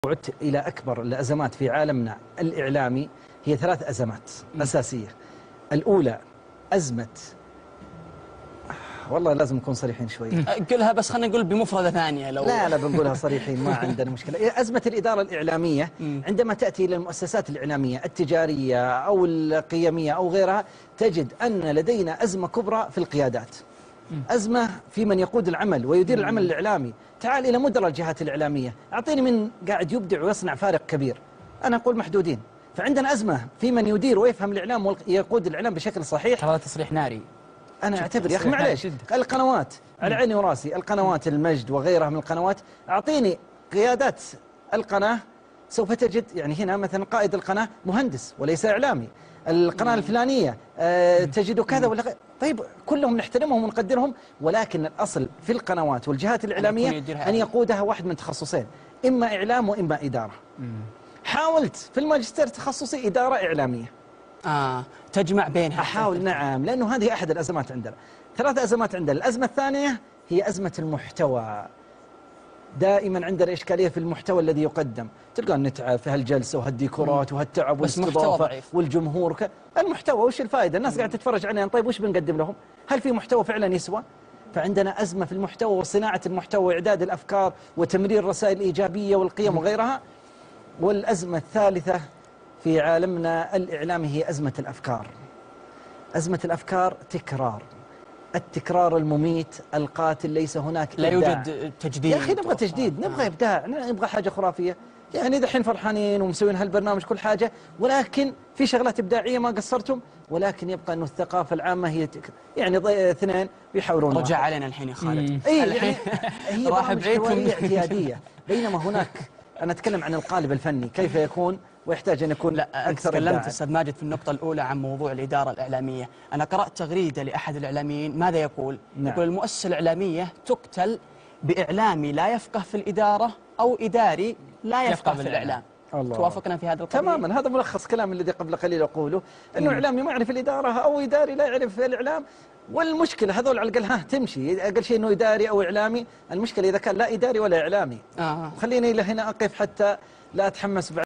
عدت إلى أكبر الأزمات في عالمنا الإعلامي هي 3 أزمات أساسية. الأولى أزمة، والله لازم نكون صريحين شوي، قلها بس خلينا نقول بمفردة ثانية. لو لا بنقولها صريحين ما عندنا مشكلة. أزمة الإدارة الإعلامية عندما تأتي إلى المؤسسات الإعلامية التجارية أو القيمية أو غيرها، تجد أن لدينا أزمة كبرى في القيادات، أزمة في من يقود العمل ويدير العمل الإعلامي. تعال إلى مدراء الجهات الإعلامية، أعطيني من قاعد يبدع ويصنع فارق كبير. أنا أقول محدودين. فعندنا أزمة في من يدير ويفهم الإعلام ويقود الإعلام بشكل صحيح. هذا تصريح ناري. أنا أعتبر يا أخي معليش، القنوات على عيني وراسي، القنوات المجد وغيرها من القنوات، أعطيني قيادات القناة سوف تجد يعني هنا مثلا قائد القناة مهندس وليس إعلامي، القناة الفلانية تجد كذا ولا طيب كلهم نحترمهم ونقدرهم، ولكن الأصل في القنوات والجهات الإعلامية أن يقودها واحد من تخصصين، إما إعلام وإما إدارة. حاولت في الماجستير تخصصي إدارة إعلامية. تجمع بينها. أحاول نعم، لأنه هذه أحد الأزمات عندنا. 3 أزمات عندنا. الأزمة الثانية هي أزمة المحتوى. دائما عندنا إشكالية في المحتوى الذي يقدم، تلقى نتعب في هالجلسة وهالديكورات وهالتعب والاستضافة والجمهور المحتوى وش الفائدة؟ الناس قاعدة تتفرج علينا، طيب وش بنقدم لهم؟ هل في محتوى فعلا يسوى؟ فعندنا أزمة في المحتوى وصناعة المحتوى وإعداد الأفكار وتمرير الرسائل الإيجابية والقيم وغيرها. والأزمة الثالثة في عالمنا الإعلامي هي أزمة الأفكار. أزمة الأفكار تكرار، التكرار المميت القاتل، ليس هناك لا يوجد تجديد. يا أخي نبغى تجديد، نبغى إبداع، نبغى حاجة خرافية. يعني دحين فرحانين ومسوين هالبرنامج كل حاجة، ولكن في شغلات إبداعية ما قصرتم، ولكن يبقى أنه الثقافة العامة هي يعني 2 بيحاورون. رجع علينا الحين يا خالد. يعني هي برامج حوارية اعتيادية، بينما هناك أنا أتكلم عن القالب الفني كيف يكون ويحتاج أن يكون أكثر إبداعاً. تكلمت أستاذ ماجد في النقطة الأولى عن موضوع الإدارة الإعلامية. أنا قرأت تغريدة لأحد الإعلاميين، ماذا يقول؟ نعم. يقول المؤسسة الإعلامية تقتل بإعلامي لا يفقه في الإدارة أو إداري لا يفقه في الإعلام. الله. توافقنا في هذا القضية؟ تماما، هذا ملخص كلام الذي قبل قليل أقوله، أنه إعلامي ما يعرف الإدارة أو إداري لا يعرف الإعلام. والمشكلة هذول على الأقل تمشي، أقل شيء أنه إداري أو إعلامي. المشكلة إذا كان لا إداري ولا إعلامي. خليني إلى هنا أقف حتى لا أتحمس بعد.